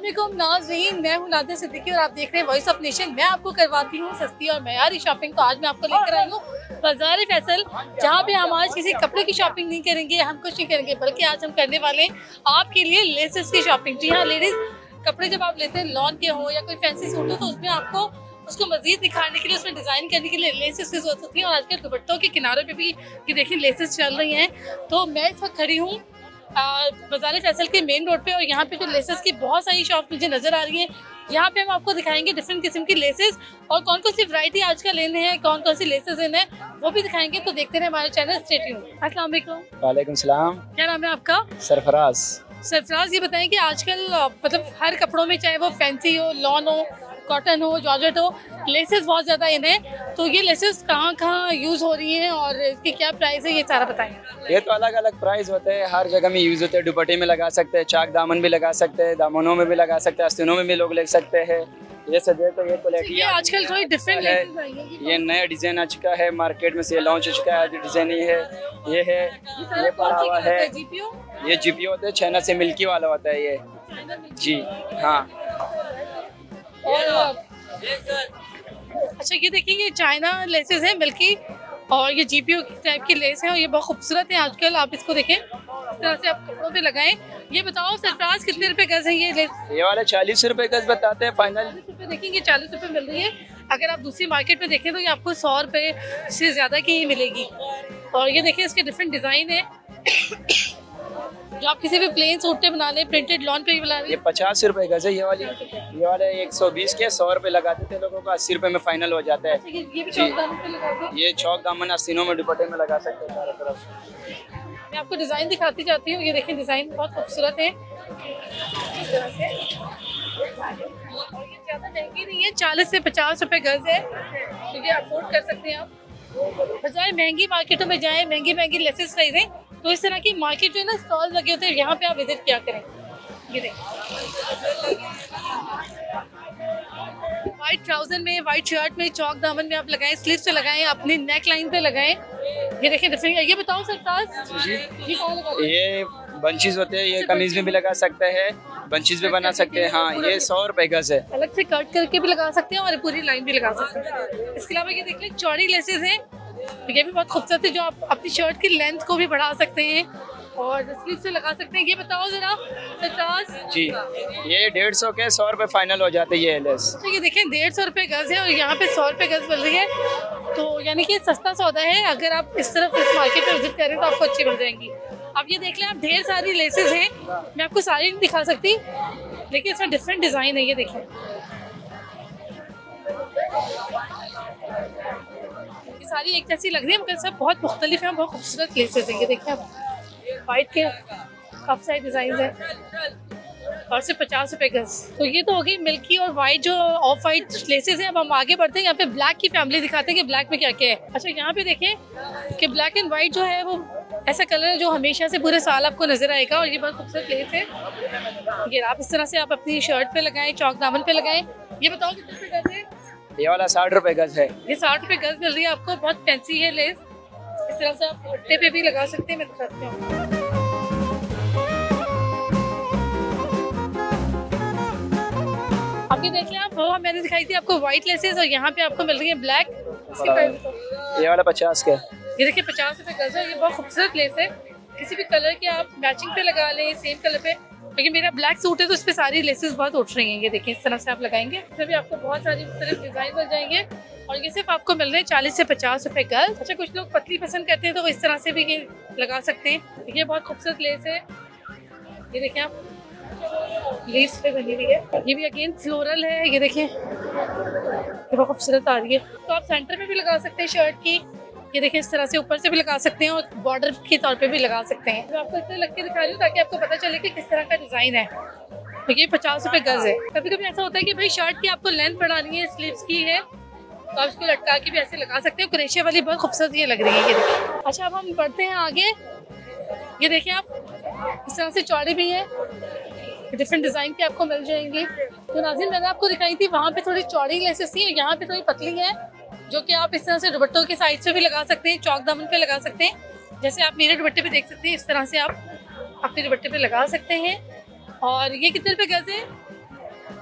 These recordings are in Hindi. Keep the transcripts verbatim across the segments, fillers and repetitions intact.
अस्सलामुअलैकुम नाज़रीन, मैं हूँ नादिया सिद्दीकी और आप देख रहे हैं वॉइस ऑफ नेशन। मैं आपको करवाती हूँ सस्ती और मयारी शॉपिंग। तो आज मैं आपको लेकर आई हूँ बाजार फैसल, जहाँ पे हम आज किसी कपड़े की शॉपिंग नहीं करेंगे, हम कुछ नहीं करेंगे, बल्कि आज हम करने वाले हैं आपके लिए लेसेस की शॉपिंग। जी हाँ लेडीज, कपड़े जब आप लेते हैं लॉन के हो या कोई फैंसी सूट हो तो उसमें आपको उसको मजीद दिखाने के लिए, उसमें डिज़ाइन करने के लिए लेसेस की जरूरत होती है। और आजकल दुपट्टों के किनारों पे भी ये देखिए लेसेस चल रही हैं। तो मैं इस वक्त खड़ी हूँ बाजार फैसल के मेन रोड पे और यहाँ पे जो लेसेस की बहुत सारी शॉप मुझे नज़र आ रही हैं। यहाँ पे हम आपको दिखाएंगे डिफरेंट किस्म की लेसेस और कौन कौन सी वैरायटी आजकल लेने हैं, कौन कौन सी लेसेस लेने हैं वो भी दिखाएंगे। तो देखते रहे हमारे चैनल, स्टे ट्यून्ड। अस्सलाम वालेकुम। वालेकुम सलाम। क्या नाम है आपका? सरफराज। सरफराज, ये बताएं कि आजकल मतलब हर कपड़ों में, चाहे वो फैंसी हो, लॉन हो, कॉटन हो, जॉर्जेट हो, लेसेस बहुत ज़्यादा इन है। तो ये लेसेस कहाँ कहाँ यूज़ हो रही हैं और इसकी क्या प्राइस है, ये सारा बताएं। ये तो अलग अलग प्राइस होते हैं, हर जगह में यूज़ होते हैं। दुपट्टे में लगा सकते हैं, चाक दामन भी लगा सकते हैं, दामनों में भी लगा सकते हैं, आस्तीनों में भी लोग ले सकते हैं। ये सजे तो ये क्वालिटी ये आजकल थोड़ी डिफरेंट है। लेसेस आई हैं। ये नया डिज़ाइन आ चुका है, मार्केट में से ये लॉन्च हो चुका है। डिज़ाइन ये है, ये है, ये पड़ा हुआ है। जीपीओ, ये जीपीओ होता है, चाइना से मिल्की वाला होता है ये। जी हाँ। और अच्छा ये देखिए, ये चाइना लेसेस हैं मिल्की और ये जीपीओ टाइप की लेस है और ये बहुत खूबसूरत है। आजकल आप इसको देखें, इस तरह से आप कपड़ों पे लगाएं। ये बताओ सरफराज, कितने रुपए गज है ये लेस? ये वाले चालीस रुपए गज बताते हैं फाइनल। चालीस रुपए देखेंगे, चालीस रुपए मिल रही है। अगर आप दूसरी मार्केट में देखें तो ये आपको सौ रुपए से ज्यादा की ही मिलेगी। और ये देखिए, इसके डिफरेंट डिजाइन है। जो आप किसी भी प्लेन सूट पे बना लें, प्रिंटेड लॉन पे भी बना लें। ये पचास रुपए गज है ये वाली। ये वाले एक सौ बीस के सौ रुपए लगा देते हैं लोगों को, अस्सी रुपए में फाइनल हो जाता है। ये भी चौक दामन पे लगा दो। ये चौक दामन आस्तीनों में दुपट्टे में लगा सकते हैं चारों तरफ। मैं आपको डिजाइन दिखाती जाती हूँ। ये देखिए, डिजाइन बहुत खूबसूरत है इस तरह से। और ये ज्यादा महंगी नहीं है, चालीस से पचास रुपए गज है, तो ये अफोर्ड कर सकते हैं आप। बजाय महंगी मार्केटों में जाएं, महंगी महंगी लेसेस खरीदें, तो इस तरह की मार्केट जो है ना, स्टॉल लगे होते हैं, यहाँ पे आप विजिट किया करें। ये देखिए, वाइट ट्राउजर में, वाइट शर्ट में, चौक दामन में आप लगाएं, स्लीव से लगाएं, अपने नेक लाइन पे लगाएं। ये देखिए डिफरेंट। ये बताओ सरफराज, जी ये कहाँ लगा? ये बंचीज होते हैं, ये कमीज में भी लगा सकते हैं, बंचीज भी बना सकते हैं। हाँ, ये सौ रुपए गज है। अलग से कट करके भी लगा सकते हैं और पूरी लाइन भी लगा सकते हैं। इसके अलावा ये देख लें, चौड़ी लेसेस हैं, ये भी बहुत खूबसूरत है, जो आप अपनी शर्ट की लेंथ को भी बढ़ा सकते हैं और स्लीव से लगा सकते हैं। ये बताओ जरा सरफराज। जी, ये डेढ़ सौ के सौ रुपए फाइनल हो जाते हैं ये लेस। तो ये देखें, डेढ़ सौ रुपये गज है और यहाँ पे सौ रुपये गज मिल रही है। तो यानी कि सस्ता सौदा है। अगर आप इस तरफ इस मार्केट में विजिट करें तो आपको अच्छी मिल जाएंगी। अब ये देख लें आप, ढेर सारी लेसेस हैं, मैं आपको सारी नहीं दिखा सकती, लेकिन इसमें डिफरेंट डिज़ाइन है। ये देखें, ये सारी एक जैसी लग रही है मगर सब बहुत मुख्तलिफ है, बहुत खूबसूरत लेसेस हैं। ये देखें आप, वाइट के काफ़ी सारे डिज़ाइन है और सिर्फ पचास रुपये गज। तो ये तो हो गई मिल्की और वाइट जो ऑफ वाइट लेसेस हैं। अब हम आगे बढ़ते हैं, यहाँ पे ब्लैक की फैमिली दिखाते हैं कि ब्लैक में क्या क्या है। अच्छा, यहाँ पे देखें कि ब्लैक एंड वाइट जो है वो ऐसा कलर है जो हमेशा से पूरे साल आपको नजर आएगा और ये बहुत खूबसूरत लेस है। ये आप इस तरह से आप अपनी शर्ट पे लगाएं, चौक दामन पे लगाएं। ये बताओ कितने रुपये गज है? ये वाला साठ रुपए गज है। ये साठ रुपये गज मिल रही है आपको, बहुत फैंसी है लेस। इस तरह से आप दुपट्टे पे भी लगा सकते हैं। मैं दिखाती हूँ। अभी देख लें आप, वो मैंने दिखाई थी आपको व्हाइट लेसेस और यहाँ पे आपको मिल रही है ब्लैक। इसकी प्राइस बताओ। ये वाला पचास का। ये देखिए, पचास रुपये गज है। ये बहुत खूबसूरत लेस है, किसी भी कलर के आप मैचिंग पे लगा लें, सेम कलर पे। क्योंकि मेरा ब्लैक सूट है तो इस पे सारी लेसेस बहुत उठ रही हैं। ये देखिए, इस तरह से आप लगाएंगे, इसमें भी आपको बहुत सारी मुख्तलिफ डिज़ाइन मिल जाएंगे और ये सिर्फ आपको मिल रहे हैं चालीस से पचास रुपये गज। अच्छा, कुछ लोग पतली पसंद करते हैं तो इस तरह से भी ये लगा सकते हैं। ये बहुत खूबसूरत लेस है। ये देखिए आप, लीव्स पे बनी हुई है। ये भी अगेन फ्लोरल है। ये देखिए, ये बहुत खूबसूरत आ रही है। तो आप सेंटर में भी लगा सकते हैं शर्ट की। ये देखिए, इस तरह से ऊपर से भी लगा सकते हैं और बॉर्डर के तौर पे भी लगा सकते हैं। मैं आपको इस तरह लग के दिखा रही हूँ ताकि आपको पता चले कि किस तरह का डिज़ाइन है। तो ये पचास रुपये गज है। कभी कभी ऐसा होता है कि भाई शर्ट की आपको लेंथ बढ़ानी है, स्लीव्स की है, तो आप इसको लटका के भी ऐसे लगा सकते हो। क्रोशिया वाली बहुत खूबसूरत ये लग रही है। ये देखिए। अच्छा, अब हम बढ़ते हैं आगे। ये देखिए आप, इस तरह से चौड़ी भी है, डिफरेंट डिज़ाइन की आपको मिल जाएंगी। तो नाज़रीन, मैंने आपको दिखाई थी वहाँ पे थोड़ी चौड़ी लेसेस थी, यहाँ पे थोड़ी पतली है, जो कि आप इस तरह से दुपट्टों के साइड से भी लगा सकते हैं, चौक दामन पे लगा सकते हैं। जैसे आप मेरे दुपट्टे पे देख सकते हैं, इस तरह से आप अपने दुपट्टे पे लगा सकते हैं। और ये कितने रुपए गज है?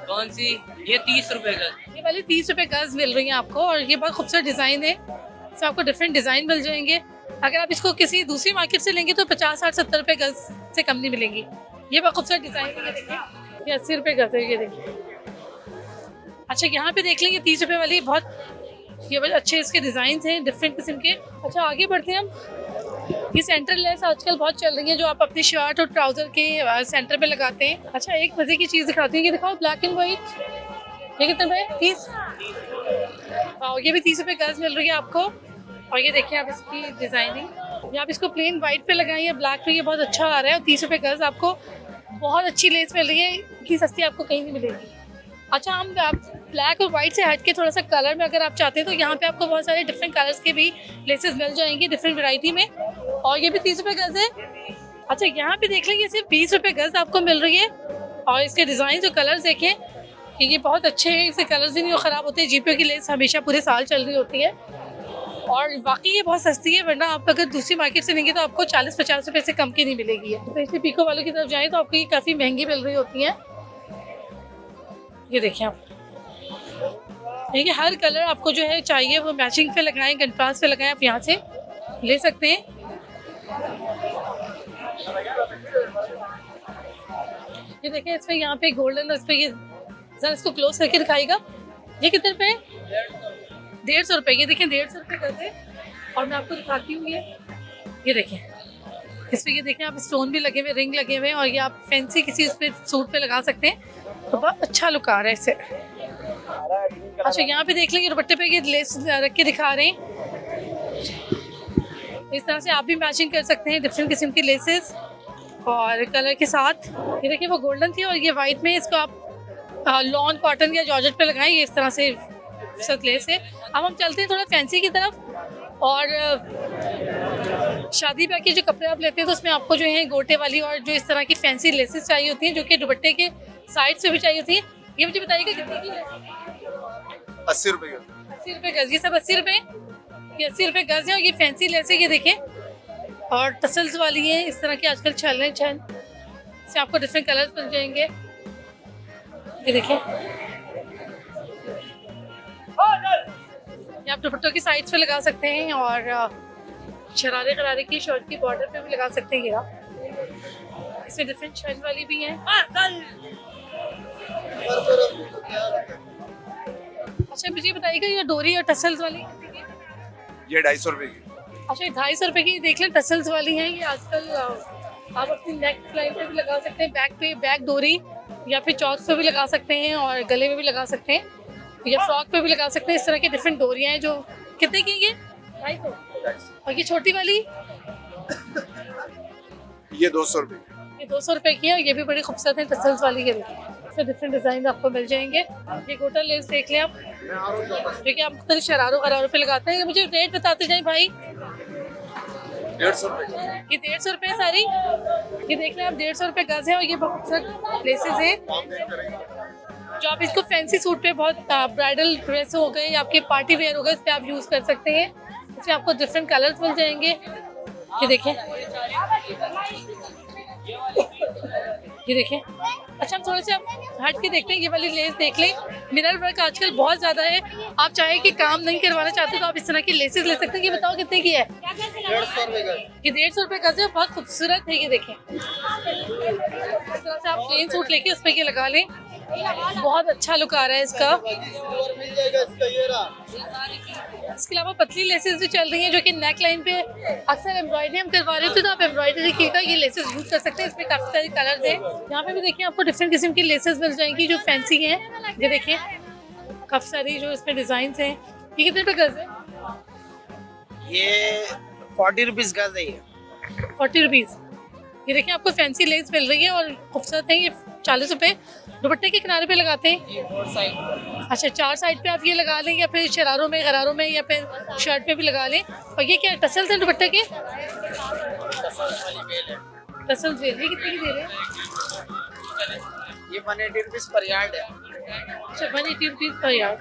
कौन सी? ये तीस रुपए का। ये वाली तीस रुपए गज मिल रही है आपको और ये बहुत खूबसूरत डिजाइन है। इसमें आपको डिफरेंट डिजाइन मिल जाएंगे। अगर आप इसको किसी दूसरी मार्केट से लेंगे तो पचास साठ सत्तर रुपए गज से कम नहीं मिलेंगी। ये बहुत खूबसूरत डिजाइन है, ये देखिए, ये अस्सी रुपए गज है, ये देखिए। अच्छा यहाँ पे देख लेंगे तीस रुपए वाली, बहुत ये बहुत अच्छे इसके डिजाइन हैं डिफरेंट किस्म के। अच्छा आगे बढ़ते हैं हम। ये सेंटर लेस आजकल बहुत चल रही है, जो आप अपनी शर्ट और ट्राउजर के सेंटर पे लगाते हैं। अच्छा एक मजे की चीज दिखाती हूँ, ये दिखाओ ब्लैक एंड व्हाइट। ये कितने रुपए? तीस। और ये भी तीस रुपए गज मिल रही है आपको। और ये देखिए आप इसकी डिजाइनिंग, ये आप इसको प्लेन व्हाइट पे लगाइए, ब्लैक पे ये बहुत अच्छा आ रहा है। और तीस रुपए गज आपको बहुत अच्छी लेस मिल रही है, इतनी सस्ती आपको कहीं नहीं मिलेगी। अच्छा हम ब्लैक और वाइट से हट के थोड़ा सा कलर में अगर आप चाहते हैं तो यहाँ पे आपको बहुत सारे डिफरेंट कलर्स के भी लेसेस मिल जाएंगे डिफरेंट वैरायटी में। और ये भी तीस रुपए गज है। अच्छा यहाँ पे देख लेंगे सिर्फ बीस रुपए गज आपको मिल रही है। और इसके डिज़ाइन और कलर्स देखें कि ये बहुत अच्छे हैं, इसके कलर्स भी नहीं ख़राब होते। जीपीओ की लेस हमेशा पूरे साल चल रही होती है और वाकई ये बहुत सस्ती है, वरना आप अगर दूसरी मार्केट से लेंगे तो आपको चालीस पचास रुपए से कम की नहीं मिलेगी। तो इसलिए पीको वालों की तरफ जाएँ तो आपको ये काफ़ी महंगी मिल रही होती हैं। ये देखिए आप, देखिए हर कलर आपको जो है चाहिए वो मैचिंग पे लगाएं, कंट्रास्ट पे लगाएं, आप यहाँ से ले सकते हैं। ये देखिए इसमें यहाँ पे गोल्डन, इस पे ये जरा इसको क्लोज करके दिखाएगा। ये कितने रुपए? डेढ़ सौ रुपये। ये देखिए डेढ़ सौ रुपये करते। और मैं आपको दिखाती हूँ ये ये देखिए इस पर, ये देखें आप स्टोन भी लगे हुए, रिंग लगे हुए हैं। और ये आप फैंसी किसी उस पर सूट पे लगा सकते हैं तो बहुत अच्छा लुक आ रहा है इससे। अच्छा यहाँ पे देख लेंगे दुपट्टे पे ये लेस रख के दिखा रहे हैं। इस तरह से आप भी मैचिंग कर सकते हैं डिफरेंट किस्म की लेसेस और कलर के साथ। ये देखिए वो गोल्डन थी और ये वाइट में, इसको आप लॉन कॉटन या जॉर्जेट पे लगाएं। ये इस तरह से सत लेस है। अब हम चलते हैं थोड़ा फैंसी की तरफ। और शादी ब्याह के जो कपड़े आप लेते हैं तो उसमें आपको जो है गोटे वाली और जो इस तरह की फैंसी लेसेस चाहिए होती हैं, जो कि दुपट्टे के साइड से भी चाहिए होती है। ये मुझे बताइएगा कितने की है? अस्सी रुपए का। अस्सी रुपए गज। ये सब अस्सी रुपए, ये अस्सी रुपए गज है। और ये फैंसी लेस है, ये देखें, और टसल्स वाली है, इस तरह के आजकल चल रहे हैं चैन। इससे आपको डिफरेंट कलर्स मिल जाएंगे। ये देखें, ये आप दुपट्टों की साइड्स पे लगा सकते हैं और शरारे गरारे की शर्ट की बॉर्डर पे भी लगा सकते हैं। ये इसमें डिफरेंट चैन वाली भी हैं। अच्छा मुझे बताइएगा ये डोरी और टसल्स वाली ये ढाई सौ रुपए की। अच्छा ढाई सौ रुपए की देख लें, टसल्स वाली हैं। ये आजकल आप अपनी नेक लाइन पे भी लगा सकते हैं, बैक पे बैक डोरी, या फिर चौक पे भी लगा सकते हैं और गले में भी लगा सकते हैं, या फ्रॉक पे भी लगा सकते हैं। इस तरह की डिफरेंट डोरियां हैं। जो कितने की ये? ढाई सौ। और ये छोटी वाली ये दो सौ रुपए। ये दो सौ रुपए की है। ये भी बड़ी खूबसूरत है टसल्स वाली है। इसमें डिफरेंट डिजाइन आपको मिल जाएंगे। ये गोटा लेस देख लें आप, देखिए आप मुख्तलिफ शरारों गरारों पे लगाते हैं। ये मुझे रेट बताते जाए भाई। डेढ़ सौ रुपए। ये डेढ़ सौ रुपए सारी। ये देख लें आप, डेढ़ सौ रुपए गज है। और ये बहुत खूबसूरत लेसेस है जो आप इसको फैंसी सूट पे, बहुत ब्राइडल ड्रेस हो गए, आपके पार्टी वेयर हो गए, इस पर आप यूज़ कर सकते हैं। इसमें आपको डिफरेंट कलर्स मिल जाएंगे। ये देखें, ये देखें। अच्छा हम थोड़े से हट के देखते हैं। ये वाली लेस देख लें, मिरर वर्क आजकल बहुत ज़्यादा है। आप चाहे कि काम नहीं करवाना चाहते तो आप इस तरह की लेसेस ले सकते हैं। ये बताओ कितने की है? डेढ़ सौ रुपए का। ये डेढ़ सौ रुपये का है, बहुत खूबसूरत है। ये देखें, इस तरह से आप प्लेन सूट लेके उस पर ये लगा लें, बहुत अच्छा लुक आ रहा है इसका। इसके अलावा पतली लेसेस भी चल रही हैं जो कि नेक लाइन पे अक्सर एम्ब्रॉयडरी हम करवा रहे थे, तो आप एम्ब्रॉयडरी की का ये लेसेस यूज कर सकते हैं। इसमें काफी सारे कलर्स हैं। यहाँ पे भी देखिए आपको डिफरेंट किस्म की लेसेस मिल जाएंगी जो फैंसी हैं। ये देखिए काफी सारी जो इसमें डिजाइन हैं। ये कितने पे गज है? ये फोर्टी रुपीज गज है। ये फोर्टी रुपीज। ये देखिए आपको फैंसी लेस मिल रही है और खूबसूरत है। ये चालीस रुपए दुपट्टे के किनारे पे लगाते हैं। ये फोर साइड। अच्छा चार साइड पे आप ये लगा लें, या फिर शरारों में, गरारों में, या फिर शर्ट पे भी लगा लें। और ये क्या टसल्स हैं दुपट्टे के? Tassels well. ये कितने की दे रहे हैं? ये one eighty rupees per yard है। अच्छा one eighty rupees per yard.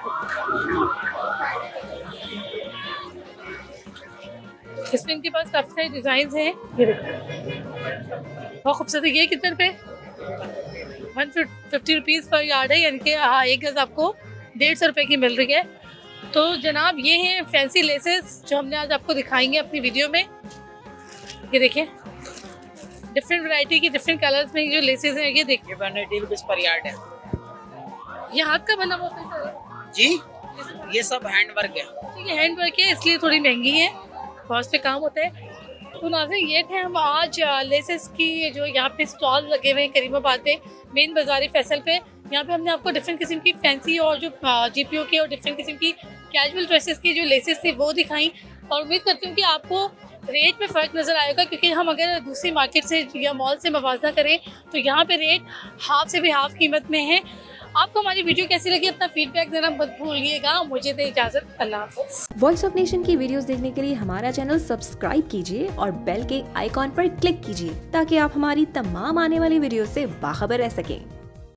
इसमें इनके पास काफी सारे डिजाइन हैं। ये देखो बहुत खूबसूरत है। ये कितने रुपए? One fifty rupees per yard है, यानी कि हाँ एक गज़ आपको डेढ़ सौ रुपये की मिल रही है। तो जनाब ये हैं फैंसी लेसेस जो हमने आज आपको दिखाएंगे अपनी वीडियो में। ये देखिए डिफरेंट वैरायटी की डिफरेंट कलर्स में जो लेसेस हैं, ये देखिए ये one eighty rupees per yard है। ये हाथ का बना हुआ होता है जी, ये सब हैंड वर्क है। सर, ये हैंड वर्क है इसलिए थोड़ी महंगी है, बहुत पे काम होता है। तो नाज़रीन ये थे हम आज लेसेस की जो यहाँ पे स्टॉल लगे हुए हैं करीमाबाद में मेन बाज़ारी फैसल पे। यहाँ पे हमने आपको डिफरेंट किस्म की फैंसी और जो जीपीओ के और डिफरेंट किस्म की कैजुअल ड्रेसेस की जो लेसेस थी वो दिखाई, और उम्मीद करती हूँ कि आपको रेट में फ़र्क नज़र आएगा, क्योंकि हम अगर दूसरी मार्केट से या मॉल से मवाजना करें तो यहाँ पे रेट हाफ से भी हाफ कीमत में है। आपको हमारी वीडियो कैसी लगी अपना फीडबैक देना मत भूलिएगा। मुझे दे इजाज़त, अल्लाह हाफ़िज़। वॉइस ऑफ नेशन की वीडियोस देखने के लिए हमारा चैनल सब्सक्राइब कीजिए और बेल के आइकॉन पर क्लिक कीजिए ताकि आप हमारी तमाम आने वाली वीडियो से बाखबर रह सकें।